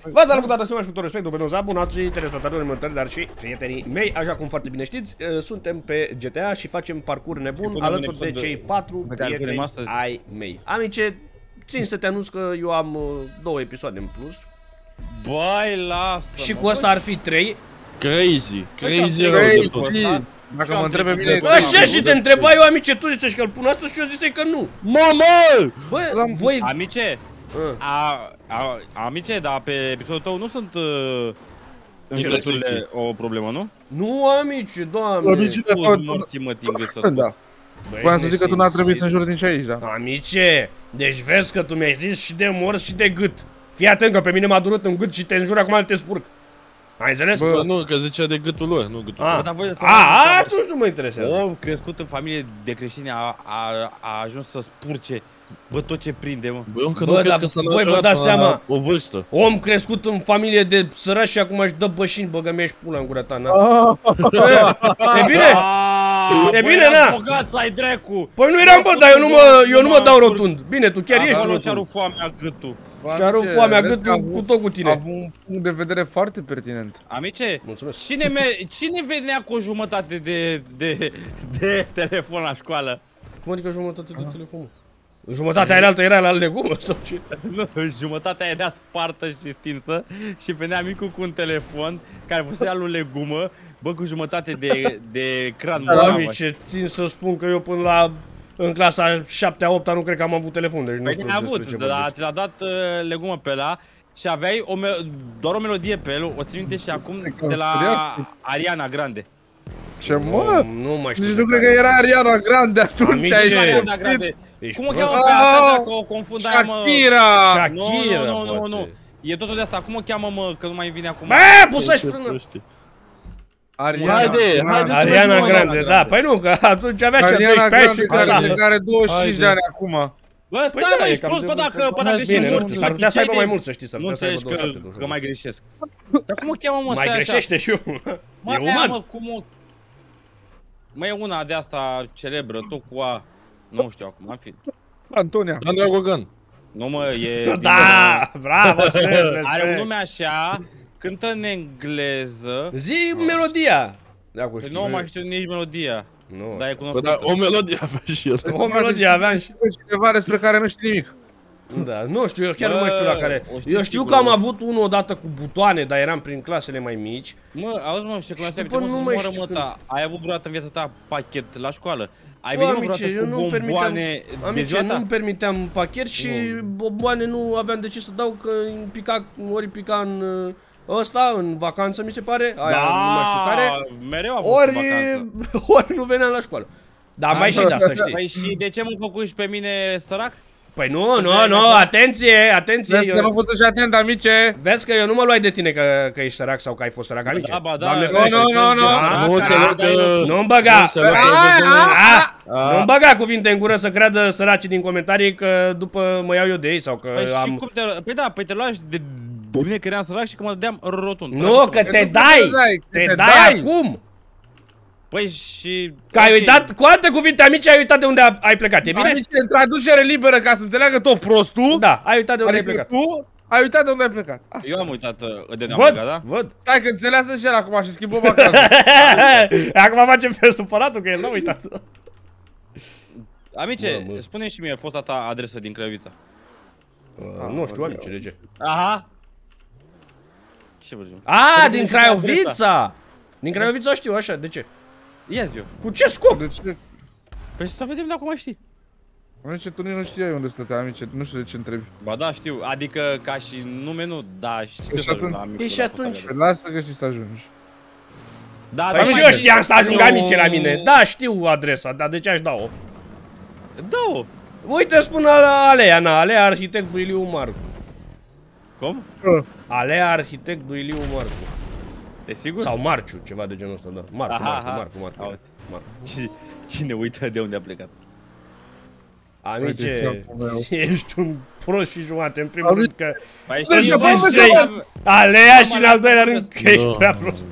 V-ați salutat toată stimați cu tot respectul pentru abonații, telespectatorii mătări, dar și prietenii mei. Așa cum foarte bine știți, suntem pe GTA și facem parcurs nebun alături de cei 4 prieteni ai mei. Amice, țin să te anunț că eu am 2 episoade în plus. Băi, lasă. Și cu ăsta ar fi 3. Crazy. Dacă mă întreb pe mine... Așa și te întreba eu, amice, tu zicești că îl pun asta și eu zisei că nu. Mamă! Bă, voi... Amice, amice, dar pe episodul tău nu sunt înjurăturile o problemă, nu? Nu, amice, doamne. Amice, de fapt... Morții mă tingă să spun. Da. Voiam să zic că tu n-ar trebui să înjuri nici aici, da. Amice, deci vezi că tu mi-ai zis și de morți și de gât. Fii atent că pe mine m-a durut în gât și te înjur acum te spurc. Ai înțeles? Bă, nu, că zicea de gâtul lor, nu gâtul lor. Atunci nu mă interesează. Om crescut în familie de creștini a ajuns să spurce, bă, tot ce prinde, mă. Bă, eu încă nu cred că s-a voi vă dați seama, o vârstă. om crescut în familie de sărași și acum își dă bășini, băgă mi-aș pula în gura ta, na. E bine? E bine, na? Bogați ai dracu. Păi nu eram, bă, dar eu nu mă dau rotund. Bine, tu chiar ești rotund. Și-a rupt foamea gâtul. Și-a rupt foamea gâtul cu tot cu tine. A avut un punct de vedere foarte pertinent. Amice, mulțumesc. Cine venea cu o jumătate de telefon la școală? Cum adică jumătate de telefon? Jumătatea aia altă era la legumă sau ce? Nu, jumătatea era spartă și stinsă și venea micul cu un telefon care fusea lui legumă, bă, cu jumătate de ecran. Amice, țin să spun că eu până la... În clasa 7-a, 8-a nu cred că am avut telefon, deci nu știu despre ce vorbim. Dar ți l-a dat legumă pe ăla și aveai doar o melodie pe el, o țin minte și acum de la Ariana Grande. Ce mă? Nu mai știu. Nici nu cred că era Ariana Grande atunci. Ariana Grande. Cum o cheamă pe asta, dacă o confund aia, mă? Shakira! Nu. E totul de asta. Cum o cheamă, mă, că nu mai vine acum? Bă, pusași frână! Ariana Grande, da, păi nu, că atunci avea cea 12 ani și care 25 de ani acum. Bă, stai mă, ești prost, bă, dacă greșești. S-ar putea să aibă mai mult, să știți, nu înțelegi că mai greșesc. Dar cum o cheamă, mă, mai greșește și eu. E uman. Mă, cum o... Mă, e una de asta celebră, tot cu A... Nu știu acum, în fine. Antonia. Andra Gogan. Nu, mă, e... Da, bravo, are un nume așa, cântă în engleză. Zi melodia. Nu mai știu nici melodia. Nu. Dar e cunoscută. Dar o melodie avea și el. O melodie aveam și... Cineva despre care nu știu nimic. Da, nu știu, eu chiar nu mai știu la care. Eu știu că am avut unul odată cu butoane, dar eram prin clasele mai mici. Mă, auzi, mă, și clasa mea, nu mai știu când... Ai avut vreodată în viața ta pachet la școală? Ai venit vreodată cu bomboane de ziua ta? Nu-mi permiteam pachet și bomboane nu aveam de ce să dau, că ori pica în... ăsta, în vacanță, mi se pare, aia nu mai știu care. Mereu a fost în vacanță. Ori nu veneam la școală. Dar mai și da, să știi. Păi și de ce mă făcut și pe mine sărac? Păi nu, atenție. Vezi că nu fost și atent, amice. Vezi că eu nu mă luai de tine că ești sărac sau că ai fost sărac, amice. Da, ba da. Nu-mi băga. Nu-mi băga cuvinte în gură să creadă săracii din comentarii că după mă iau eu de ei sau că am... Păi da, păi te luai de mine că eram sărac și că mă dădeam rotund. Nu, că te dai acum. Păi și... Că ai uitat, cu alte cuvinte, amici, ai uitat de unde ai plecat, e bine? Amice, în traducere liberă, ca să înțeleagă tot prostul. Da, ai uitat de unde ai plecat. Tu ai uitat de unde ai plecat. Eu am uitat de unde am plecat, da? Văd. Stai că înțeleasă și el acum și schimbăm acasă. Acum facem pe supăratul că el n-a uitat. Amice, spune și mie fosta ta adresă din Craiova. Nu știu, amice, de ce? Aha. Ce vorbim? Din Craiova! Din Craiova știu, așa, de ce? Ia-zi eu. Cu ce scop? De ce? Păi să vedem dacă mai știi. Amice, tu nici nu știai unde stătea, amice, nu știu de ce întrebi. Ba da, știu, adică ca și nume nu, da, știi că să ajung la micul. Și atunci? Lasă că știi să ajungi. Da, păi și eu știam să ajung amice la mine. Da, știu adresa, dar de ce aș da-o? Da-o! Uite, spun Alea Arhitect Duiliu Marcu. Cum? Alea Arhitect Duiliu Marcu. E sigur? Sau Marciu, ceva de genul ăsta, da. Marcu. Cine uită de unde a plecat? Amice, ești un prost și jumate, în primul rând că... Alea și în al doilea rând că ești prea prost.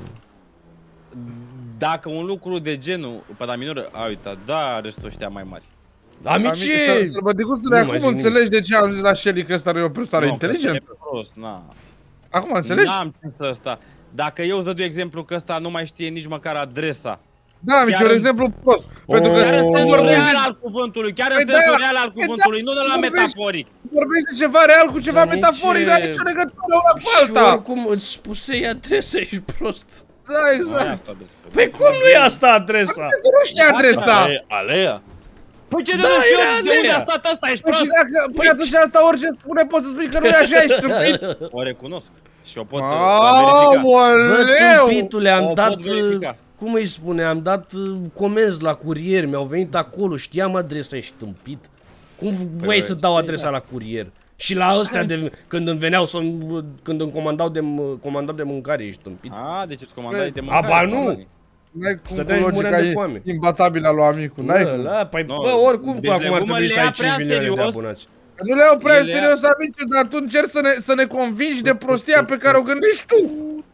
Dacă un lucru de genul, pe la minoră, a uitat, da, restul ăștia mai mari. Amice! Sărbăticusule, acum înțelegi de ce am zis la Shelly că ăsta nu e o persoană inteligentă? Nu, prost, na. Acum înțelegi? N-am ce să ăsta. Dacă eu îți dădu exemplu că ăsta nu mai știe nici măcar adresa. Da, mici, un exemplu prost. Pentru că chiar în sensul real al cuvântului, chiar în sensul real al cuvântului, nu de la metaforic. Vorbești de ceva real cu ceva metaforic, nu are nicio legătură una cu alta. Și oricum îți spusei adresa, ești prost. Da, exact. Păi cum nu e asta adresa? Nu știi adresa. Alea? Păi ce nu știu de unde a stat ăsta, ești prost? Păi atunci asta orice spune poți să spui că nu e așa, ești tâmpit. O recunosc și o pot verifica. Bă, tâmpitule, am dat... Cum îi spune, am dat comenzi la curier, mi-au venit acolo, știam adresa, ești tâmpit. Cum voiai să dau adresa la curier? Și la ăstea când îmi veneau când îmi comandau de mâncare, ești tâmpit. A, deci îți comandai de mâncare. Aba nu! N-ai cum cu logica imbatabilă a lui amicul, n-ai cum. Păi bă, oricum tu acum ar trebui să ai 5 milioane de abonați. Nu le iau prea serios, amice, dar tu încerci să ne convingi de prostia pe care o gândești tu.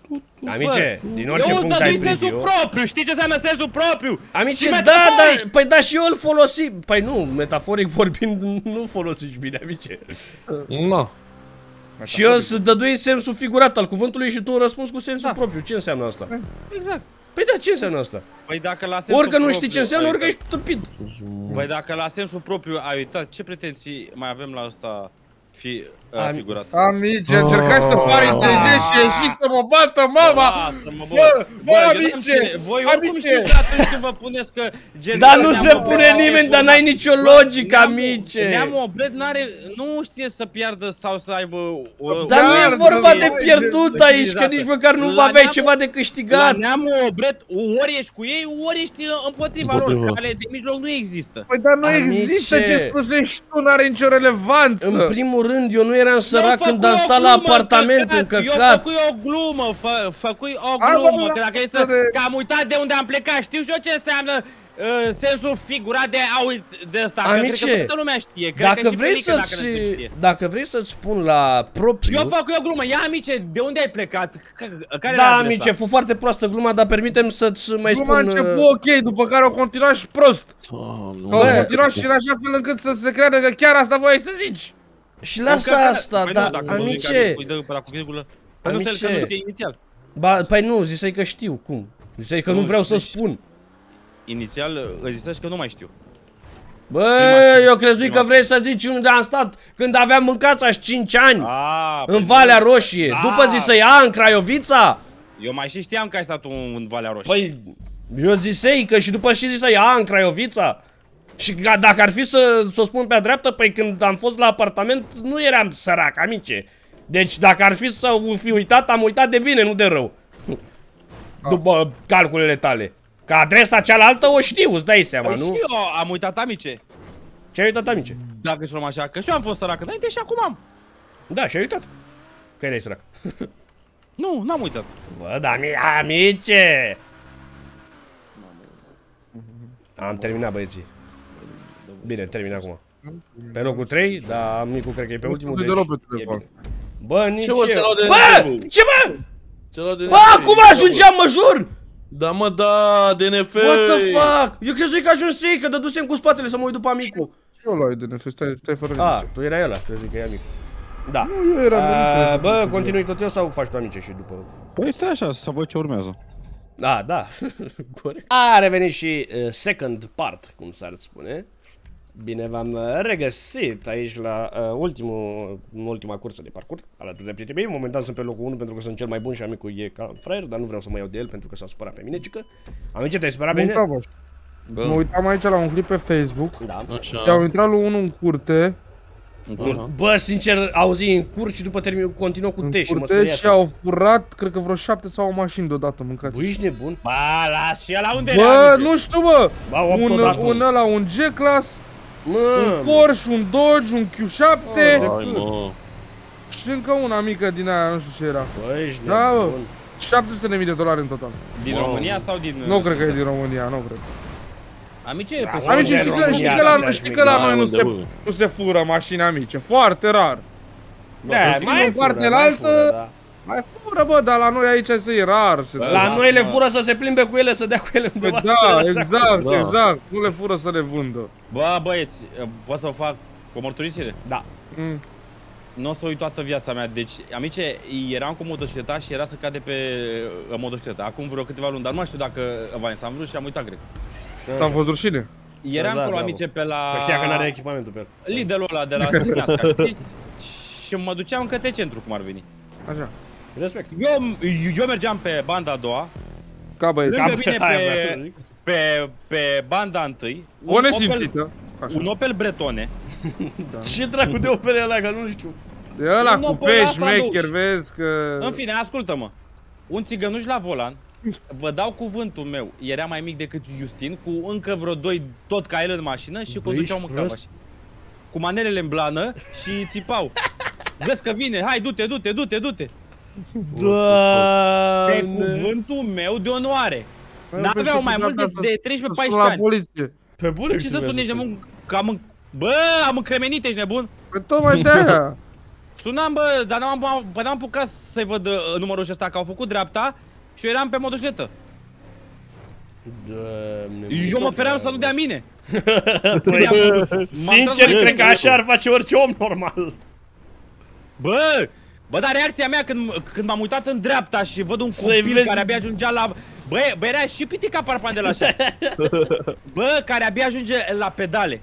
Amice, din orice punct ai privit sensul propriu, știi ce înseamnă sensul propriu? Amice, da, păi da și eu îl folosi. Păi nu, metaforic vorbind, nu folosiți bine, amice. Nu. Și eu îți dădui sensul figurat al cuvântului și tu îmi răspunzi cu sensul propriu. Ce înseamnă asta? Exact. Păi da, ce înseamnă asta? Păi dacă la sensul orică nu știi ce înseamnă, orică ești tâmpit. Păi dacă la sensul propriu ai uitat, ce pretenții mai avem la asta figurat? Amice, încercați să pari inteligent și ieși să mă bată mama! Bă, amice! Voi oricum știu că atunci când vă puneți că... Dar nu se pune nimeni, dar n-ai nicio logică, amice! Neamul Oblet nu știe să piardă sau să aibă... Dar nu e vorba de pierdut aici, că nici măcar nu aveai ceva de câștigat! La Neamul Oblet, ori ești cu ei, ori ești împotriva lor, care de mijloc nu există. Păi dar nu există ce spusești tu, n-are nicio relevanță! În primul rând, eu nu eram sărac când am stat la apartament încăcat. Eu făcui o glumă, făcui o glumă, că dacă e să... Că am uitat de unde am plecat, știu și eu ce înseamnă sensul figurat de ăsta, că cred că toată lumea știe. Dacă vrei să-ți spun la propriu... Eu fac o glumă, ia amice, de unde ai plecat? Care da, amice, fu foarte proastă gluma, dar permitem să-ți mai spun... Gluma a început ok, după care o continua și prost. O continua și în așa fel încât să se creadă că chiar asta voiai să zici. Și lasă asta, dar amice... Amice... nu știe inițial. Păi nu, zisei că știu, cum? Zisei că nu vreau să spun. Inițial ziceai că nu mai știu. Bă, eu crezui că vrei să zici unde am stat când aveam mâncața-și 5 ani. În Valea Roșie. După zisei, în Craiovița. Eu mai și știam că ai stat în Valea Roșie. Păi, eu zisei că și după și zisei, în Craiovița. Și dacă ar fi să o spun pe-a dreaptă, păi când am fost la apartament nu eram sărac, amice. Deci dacă ar fi să fi uitat, am uitat de bine, nu de rău. După calculele tale. Că adresa cealaltă o știu, îți dai seama, nu? Și eu am uitat, amice. Ce ai uitat, amice? Dacă să luăm așa, că și eu am fost sărac înainte și acum am. Da, și ai uitat. Că erai sărac. Nu, n-am uitat. Bă, da, amice! Am terminat, băieții. Bine, termin acum. Pe locul 3, dar amicul cred că e pe ultimul, deci e bine. Bă, nici eu. Bă, ce mă? Bă, acum ajungeam, mă jur! Da, mă, da, DNF! What the fuck? Eu crezui că ajunsei, că dădusem cu spatele să mă uit după amicul. Și eu luai DNF, stai fără nicio. Tu erai ăla, crezui că e amicul. Da. Nu, eu eram bă, continui tot eu sau faci tu, amice, și după? Păi stai așa, să văd ce urmează. Da. Corect. A revenit și second part, cum s-ar spune. Bine v-am regăsit aici la ultima cursă de parcurs alături de prietenii mei. Momentan sunt pe locul 1 pentru că sunt cel mai bun și amicul e ca fraier, dar nu vreau să mă iau de el pentru că s-a supărat pe mine, cică. Amice, te-ai supărat pe mine? Mă uitam aici la un clip pe Facebook. Da. Te-au intrat lui unul în curte. Bă, sincer, auzi în cur și după continuă cu te și mă speriat. Și au furat, cred că vreo 7 sau o mașini deodată mâncați. Bă, ești nebun? Ba, las și ăla unde bă, nu știu, bă. Un G-Class. Un Porsche, un Dodge, un Q7 și încă una mică din aia, nu știu ce era. Bă, ești nebun. $700.000 în total. Din România sau din... Nu cred că e din România, nu cred. Amice, știi că la noi nu se fură mașini, amice, foarte rar. Da, mai partea la altă mai fură, bă, dar la noi aici e rar. La noi le fură să se plimbe cu ele, să dea cu ele undeva. Da, exact, nu le fură să le vândă. Bă, băieți, pot să o fac cu o mărturisire? Da. Nu o să uit toată viața mea. Deci, amice, eram cu motocicleta și era să cade pe motocicleta. Acum vreo câteva luni, dar nu mai știu dacă Vanessa am vrut și am uitat, cred. Am fost rușine. Eram acolo, amice, pe la... Că știa că n-are echipamentul pe el. Lidl-ul ăla de la Simiasca, știi? Și mă duceam către centru, cum ar veni. Așa. Respect. Eu mergeam pe banda a doua. Ca băieți. Lângă mine pe banda întâi. O nesimțită. Un Opel Bretone. Da. Ce dracu de Opel ăla, că nu știu. De ăla cu pești, șmecher, vezi că... În fine, ascultă-mă. Un țigănuș la volan. Vă dau cuvântul meu. Era mai mic decât Justin, cu încă vreo doi tot ca el în mașină și conduceau mâncava. Cu manelele în blană și țipau. Vezi că vine, hai, du-te, du-te, du-te, du-te. Pe cuvântul meu de onoare. N-aveau mai mult de 13-14 ani. Pe bune, ce să suni, ești nebun? Bă, am încremenit, ești nebun? Păi tocmai de-aia. Sunam, bă, dar n-am apucat să-i văd numărul ăsta, că au făcut dreapta și eu eram pe motocicletă. Eu mă feream să nu dea mine. Păi, sincer, cred că așa ar face orice om normal. Bă, dar reacția mea când m-am uitat în dreapta și văd un copil care abia ajungea la... Bă, era și pitica parpan de la așa. Bă, care abia ajunge la pedale.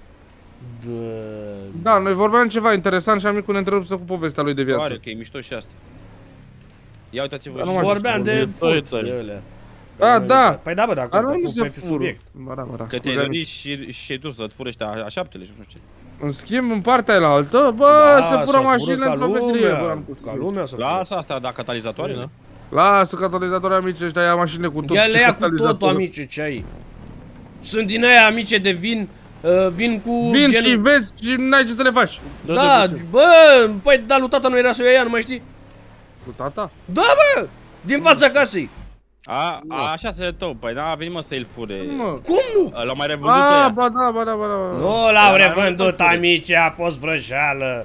Da, noi vorbeam ceva interesant și amicul ne întrerupse cu povestea lui de viață. Oare, ok, mișto și asta. Ia uitați-vă. Vorbeam de furt. Da, da. Păi da, bă, dacă nu se pe subiect. Că te-ai gândit și tu să-ți furi ăștia A7-le și nu știu ce. În schimb, în partea aia altă, bă, se fură mașinile într-o veselie. Ca lumea să fură. Lasă asta, da, catalizatoarele. Lasă catalizatoare, amice, ăștia ia mașinile cu tot. Ia le ia cu totul, amice, ce ai. Sunt din aia, amice, de vin cu... Vin și vezi și n-ai ce să le faci. Da, bă, păi, da, lui tata nu era să o ia, nu mai știi? Cu tata? Da, bă, din fața casei. Așa se tău, păi n-a venit mă să îl fure. Cum nu? L-au mai revândut ăia. Ba da. Nu l-au revândut, amice, a fost vrăjeală.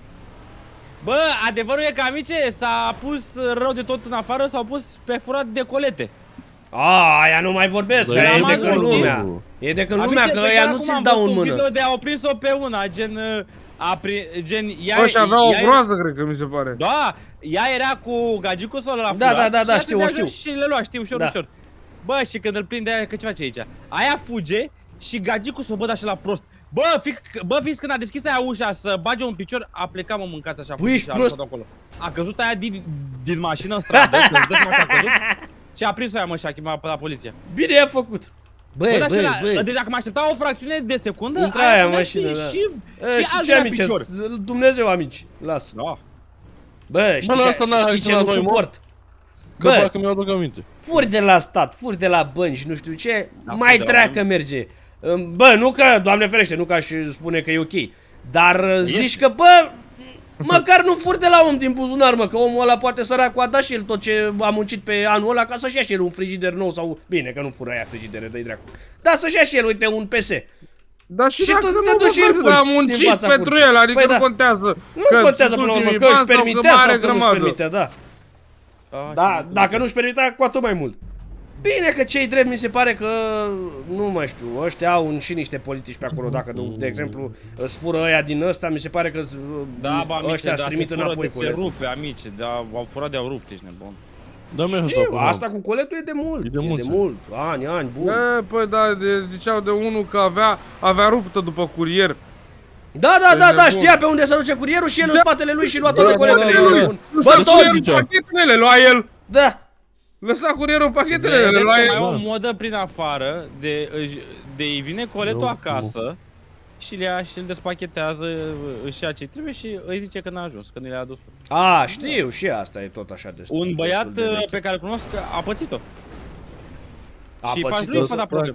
Bă, adevărul e că, amice, s-a pus rău de tot în afară, s-au pus pe furat de colete. Aia nu mai vorbesc, că e de când lumea. E de când lumea, că ăia nu ți-l dau în mână. De au prins-o pe una, gen Bă, și avea o groază, cred că mi se pare. Da, ea era cu gagicul sau la furat. Da, știu. Și le lua, știu, ușor. Bă, și când îl prinde aia, că ce face aici? Aia fuge și gagicul s-o băd așa la prost. Bă, fix când a deschis aia ușa să bage un picior, a plecat, mă, mâncați așa. Băi, ești prost. A căzut aia din mașină în stradă, să-ți dă seama că a căzut. Și a prins-o aia, mă, și a chemat pe la poliție. Bine i-a făcut. Bă, deci dacă mă aștepta o fracțiune de secundă, intra aia în mașină, da. Și ce amici, Dumnezeu, amici, lasă. Da. Bă, știi ce nu suport? Bă, dacă mi-au aduc aminte. Furi de la stat, furi de la bănci, nu știu ce, mai treacă merge. Bă, nu că, Doamne ferește, nu că aș spune că e ok. Dar zici că, bă, măcar nu furi de la om din buzunar, mă, că omul ăla poate săracul a dat și el tot ce a muncit pe anul ăla ca să-și ia și el un frigider nou sau... Bine, că nu fură aia frigidere, dă-i dracu. Dar să-și ia și el, uite, un PS. Dar și dacă nu a muncit pentru el, adică nu contează. Nu contează până la urmă, că își permitea sau că nu-și permitea, da. Da, dacă nu-și permitea, cu atât mai mult. Bine că cei drept mi se pare că, nu mai știu, ăștia au și niște politici pe acolo, dacă, de exemplu, îți fură ăia din ăsta, mi se pare că ăștia îți trimit înapoi coletul. Se rupe, amice, dar au furat de-au rupt, ești nebun. Știu, asta cu coletul e de mult, e de mult, ani, bun. Păi da, ziceau de unul că avea ruptă după curier. Da, știa pe unde să duce curierul și el în spatele lui și lua toate coletele lui. Bă, tot pachetele, lua el. Da. Lăsa curierul pachetele, le lua el. Mai o modă prin afară de îi vine coletul acasă și le ia și îl despachetează, își ia ce trebuie și îi zice că n-a ajuns, că nu le-a adus. Știu, și asta e tot așa de. Un băiat pe care îl cunosc a pățit-o. Și faci lui fără probleme.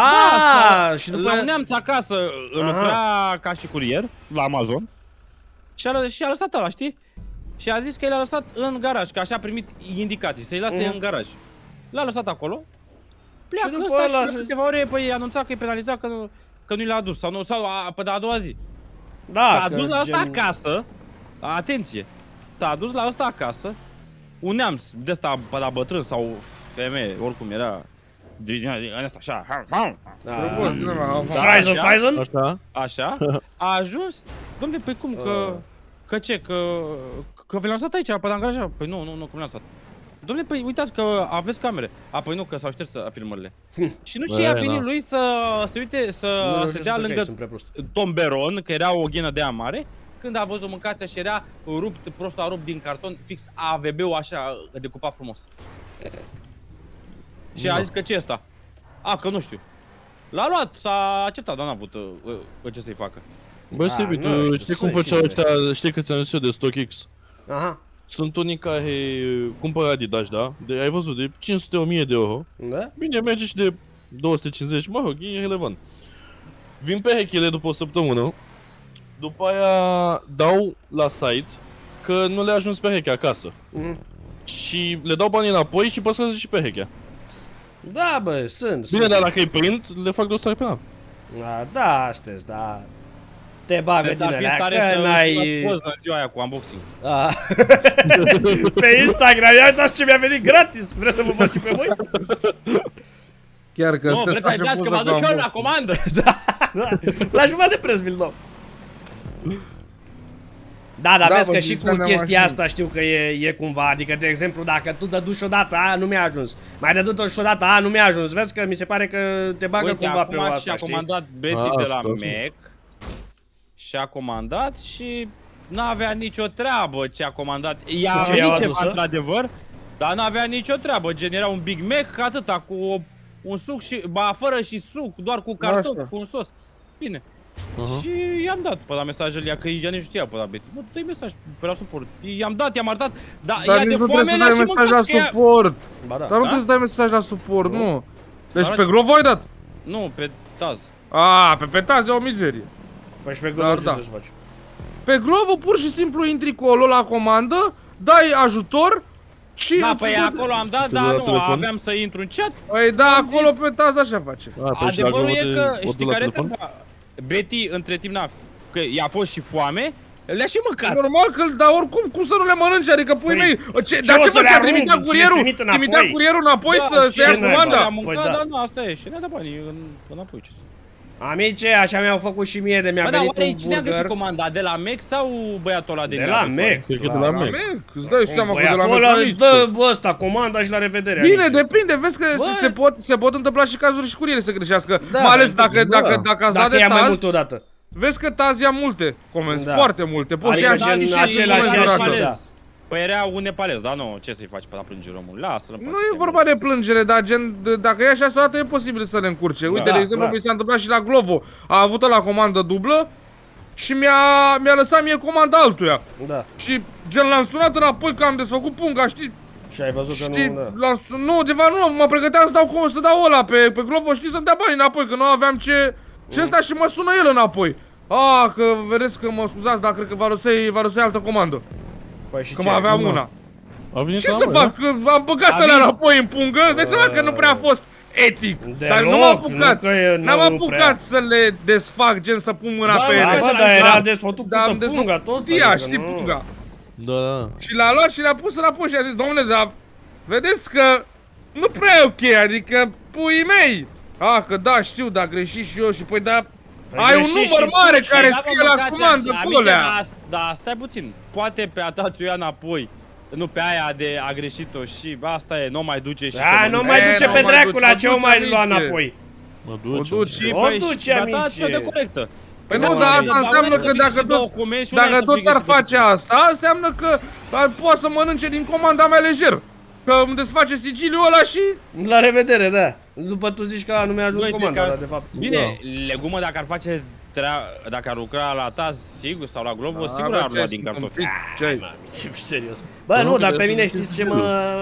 Și după la un neamț acasă lucra ca și curier la Amazon și a lăsat ăla, știi? Și a zis că l-a lăsat în garaj, că așa a primit indicații, să-i lase în garaj. L-a lăsat acolo, pleacă ăsta și de câteva ore păi anunța că e penalizat că nu l-a adus, sau pe a doua zi. S-a dus la ăsta acasă, atenție, s-a dus la ăsta acasă, un neamț de ăsta pe la bătrân sau femeie, oricum era, din ăsta așa, Așa, a ajuns, dom'le, păi cum, că Că ce? Că vi l-am lăsat aici, pe angajat. Păi nu, cum l-am lăsat. Dom'le, păi uitați că aveți camere. Păi nu, că s-au șters filmările. Și nu știa venit lui să se uite, să se dea lângă tomberon, că era o ghenă de aia mare. Când a văzut mâncația și era rupt, prostul a rupt din carton, fix AVB-ul așa, decupat frumos. Și a zis că ce e ăsta? Că nu știu. L-a luat, s-a acceptat, dar n-a avut ce să-i facă. Băi, Sebi, tu știi cum făceau ăștia, știi că ți-am zis eu de StockX? Aha. Sunt unii care cumpără Adidas, da? Ai văzut, de 500-1000 de euro. Da? Bine, merge și de 250, mă rog, e irelevant. Vin perechile după o săptămână, după aia dau la site că nu le-a ajuns perechea acasă. Și le dau banii înapoi și păstrează și perechea. Da, bă, sunt. Bine, dar dacă îi prind, le fac dosar penal. Da, astăzi, da. Te bagă din alea, că n-ai... poză în ziua aia cu unboxing. Pe Instagram, ia uitați ce mi-a venit gratis. Vreți să vă fac și pe voi? Chiar că nu, vreți să-i dați că mă aduc eu la comandă. Da. La jumătate de preț vi-l dau. Da, dar vezi că și cu chestia asta știu că e cumva, adică de exemplu dacă tu dăduși odată, nu mi-a ajuns. Mai dădu-și odată, nu mi-a ajuns, vezi că mi se pare că te bagă cumva pe o asta, și-a comandat Betty de la Mac. Și-a comandat și n-avea nicio treabă ce a comandat. I-a venit ceva într-adevăr, dar n-avea nicio treabă, gen era un Big Mac, atâta, cu un suc și, fără și suc, doar cu cartofi, cu un sos. Bine. Și i-am dat pe la mesajele ea, că ea nici știa pe la Betty. Mă, dă-i mesaj pe la suport. I-am dat, i-am arătat, dar ea de foame n-a și mâncat la suport. Dar nu trebuie să dai mesaj la suport, nu. Deci pe Glovo ai dat? Nu, pe Taz. Pe Taz e o mizerie. Păi și pe Glovo ce să faci? Pe Glovo pur și simplu intri colo la comandă, dai ajutor și... Da, păi acolo am dat, dar nu, aveam să intru în chat. Păi da, acolo pe Taz așa face. Adevărul e că, știi care treaba? Betty, între timp, că i-a fost și foame, le-a și mâncat. Normal că, dar oricum, cum să nu le mănânci? Adică, pui mei, dar ce făcea? Trimitea curierul? Trimitea curierul înapoi să ia comanda? Le-a mâncat, dar nu, asta e, și ne-a dat banii înapoi, ce să... Amice, așa mi-au făcut și mie de mi-a venit un burger. Cine a găsit comanda? De la Mac sau băiatul ăla de la Mac? Cred că de la Mac. Îți dai seama că de la Mac. Băiatul ăla dă ăsta comanda și la revedere. Bine, depinde, vezi că se pot întâmpla și cazuri și curierii să greșească. Mai ales dacă ați dat de Taz. Vezi că Taz ia multe comenzi, foarte multe. Poți să ia și același. Păi era un nepalez, dar nu, ce să-i faci pe la plângere omul? Lasă-l. Nu e vorba de plângere, dar gen, dacă ia și asta o dată e posibil să le încurce. Uite, de exemplu, mi s-a întâmplat și la Glovo. A avut la comandă dublă și mi-a lăsat mie comanda altuia. Da. Și gen l-am sunat înapoi că am desfăcut punga, știi? Și ai văzut că nu, nu, ceva nu, mă pregăteam să dau ăla pe Glovo, știi, să-mi dea bani înapoi, că nu aveam ce ăsta și mă sună el înapoi. Că vedeți că mă scuzați, dar cred că va rosei altă comandă. Păi și că mai aveam una. Ce să fac? Că am băgat ăla înapoi în pungă, dai seama că nu prea a fost etic. Dar nu m-am apucat. N-am apucat să le desfac, gen să pun mâna pe ele. Bă, dar era desfăcut cu punga tot. Ia, știi punga. Da. Și l-a luat și le-a pus înapoi și a zis, domnule, dar vedeți că nu prea e ok, adică puii mei. Că da, știu, dar greșit și eu și păi da. Ai un număr mare care scrie la comandă, pulea. Da, stai puțin. Poate pe a ta ți-o ia înapoi. Nu pe aia de a greșit-o și asta e, nu mai duce și nu mai duce pe dracu, la ce o mai lua înapoi? O duce. O duce, amice. De corectă. Păi nu, dar asta înseamnă că dacă toți ar face asta, înseamnă că poate să mănânce din comanda mea lejer. Că îmi desface sigiliul ăla și... La revedere, da. După tu zici că nu mi-a ajuns comanda, dar de fapt... Bine, legumă dacă ar face dacă ar lucra la Taz, sigur, sau la Glovo, sigur ar lua din cartofi. Ce serios. Bă, nu, dar pe mine știți ce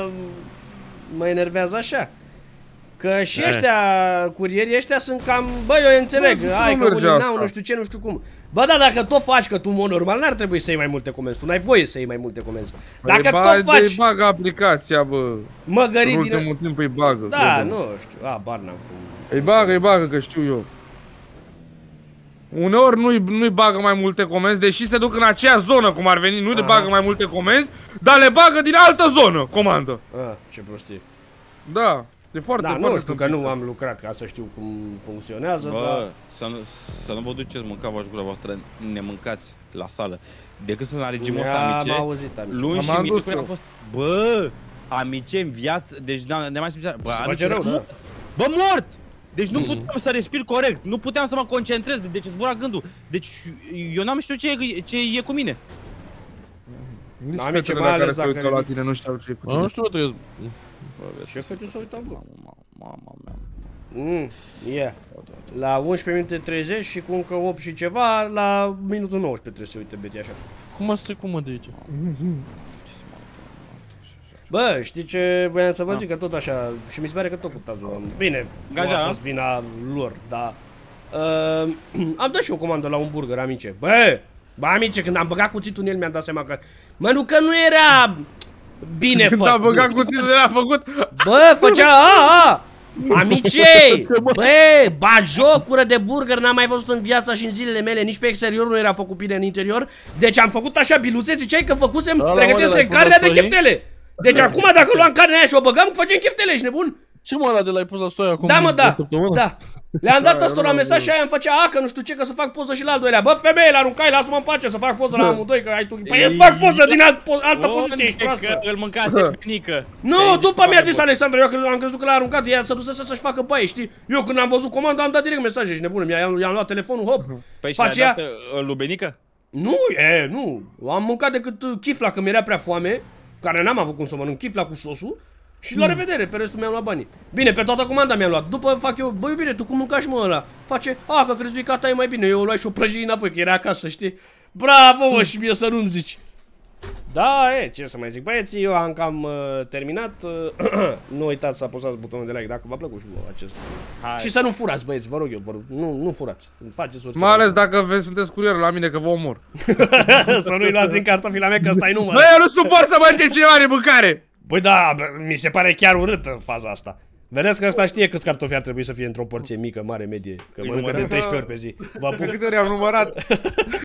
mă enervează așa? Că și ăștia, curierii ăștia sunt cam, bă, eu înțeleg, hai că unii n-au, nu știu ce, nu știu cum. Bă, da, dacă tot faci, că tu, în mod normal, n-ar trebui să iei mai multe comenzi, tu n-ai voie să iei mai multe comenzi. Dacă tot faci... Îi bagă aplicația, bă. Măgărit din... În ultimul timp îi bagă. Da, nu știu, bar n-am cum. Îi bagă, că știu eu. Uneori nu-i bagă mai multe comenzi, deși se duc în aceea zonă, cum ar veni, nu le bagă mai multe comenzi, dar le bagă din altă zonă, comandă. Ce prostie. Da. E foarte, da, nu știu că nu am lucrat ca să știu cum funcționează, bă, dar... să nu vă duceți mânca v-aș gura voastră, ne mâncați la sală. De când sunt la regimul ăsta, amice, am auzit, amice. luni și miercuri am fost... Bă, amice, în viață, deci ne mai simțeam... Bă, amice, bă, mort! Deci nu puteam să respir corect, nu puteam să mă concentrez, deci îți zbura gândul. Deci eu n-am știut ce e cu mine. Amice, mai ales dacă... la tine nu știu ce e cu tine. Nu știu, trebuie... Ce fete s-a uitat, bă? Mama mea. Yeah. La 11 minute 30 și cu încă 8 și ceva, la minutul 19 trebuie să se uite Betty așa. Cum ați trecut, mă, de aici? Bă, știi ce voiam să vă zic, că tot așa, și mi se pare că tot cu Tazu. Bine, nu a fost vina lor, dar... am dat și o comandă la un burger, amice. Bă, amice, când am băgat cuțitul în el mi-am dat seama că... Mă, nu că nu era... bine făcut. Când am băgat cuțitul era făcut... Bă, făcea... Amice! Bă, bajocură de burger n-am mai văzut în viața și în zilele mele, nici pe exterior nu era făcut bine în interior. Deci am făcut așa biluțe, ziceai că făcusem, pregătesc carnea de cheftele. Deci acum dacă luam carnea aia și o băgăm, facem cheftele, ești nebun? Ce mă, ăla de l-ai pus la stoi acum? Da, mă, da. Le-am dat ăstora mesaj și aia îmi făcea, că nu știu ce, că să fac poză și la al doilea. Bă, femeie, l-aruncai, lasă-mă în pace să fac poză la amândoi, că ai tu... Păi îți fac poză din altă poziție, ești proastă. Îl mâncase bunică. Nu, după mi-a zis Alexandra, eu am crezut că l-a aruncat, ea să duse să-și facă baie, știi? Eu când am văzut comanda am dat direct mesaje, ești nebună, i-am luat telefonul, hop. Păi și a dat lui Benică? Nu, am mâncat decât chifla, că mi-era prea foame, care n-am avut cum să mănânc, chifla cu sosul. Și la revedere, pe restul mi-am luat banii. Bine, pe toată comanda mi-am luat. După fac eu, bă, iubire, tu cum mâncași, mă, ăla? Face, că crezui că ta e mai bine. Eu o luai și o prăjii înapoi, că era acasă, știi? Bravo, mă, și mie să nu-mi zici. Da, ce să mai zic, băieții, eu am cam terminat. Nu uitați să apăsați butonul de like dacă v-a plăcut și vouă acest. Și să nu furați, băieți, vă rog eu, nu furați. Faceți orice. Mai ales dacă sunteți curier la mine că vă omor. Să nu-i luați din cartofi la mea, că ăsta-i număr. Bă, eu nu suport să mănânce cineva de mâncare. Păi da, mi se pare chiar urâtă faza asta. Vedeți că ăsta știe câți cartofi ar trebui să fie într-o porție mică, mare, medie. Că mănâncă de 13 ori pe zi. Vă pup. De câte ori am numărat?